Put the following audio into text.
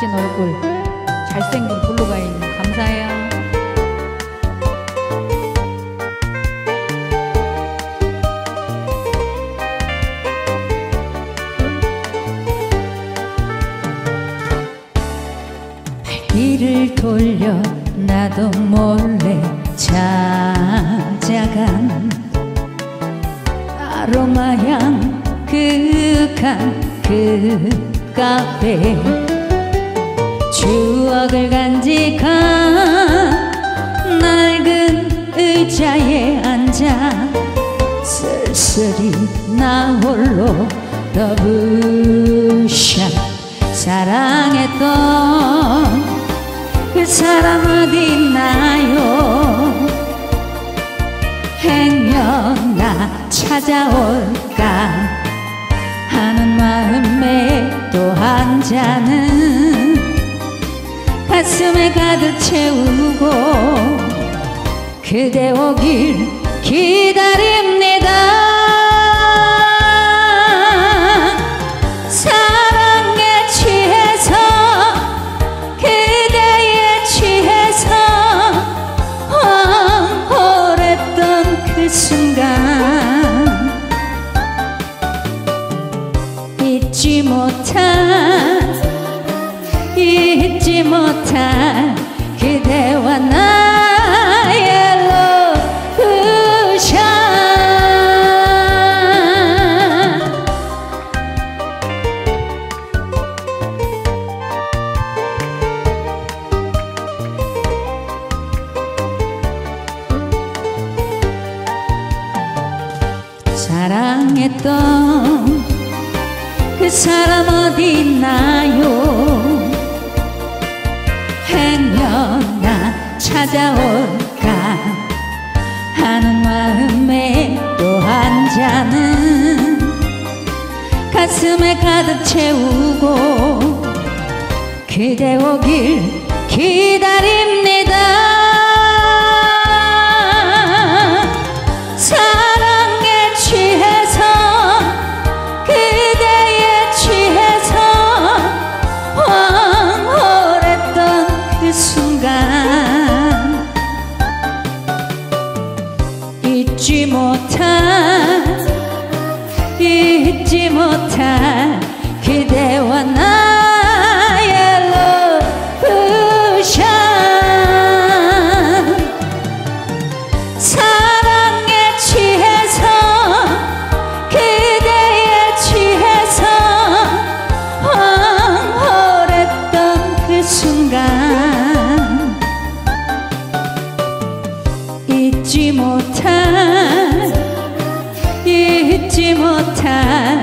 멋진 얼굴, 잘생긴 블루가인 감사해요. 발길을 돌려 나도 몰래 찾아간 아로마향 그 카페, 추억을 간직한 낡은 의자에 앉아 쓸쓸히 나 홀로 러브샷. 사랑했던 그 사람 어디 있나요? 행여 나 찾아올까 하는 마음에 또 한 잔은 가슴에 가득 채우고 그대 오길 기다립니다. 사랑에 취해서 그대에 취해서 황홀했던 그 순간 잊지 못할 그대와 나의 러브샷. 사랑했던 그 사람 어디 있나요? 행여 나 찾아올까 하는 마음에 또 한 잔은 가슴에 가득 채우고 그대 오길 기다립니다. 사랑에 취해서 그대에 취해서 황홀했던 그 순간 잊지 못할 그대와 나의 러브샷. 사랑에 취해서 그대에 취해서 황홀했던 그 순간 잊지 못할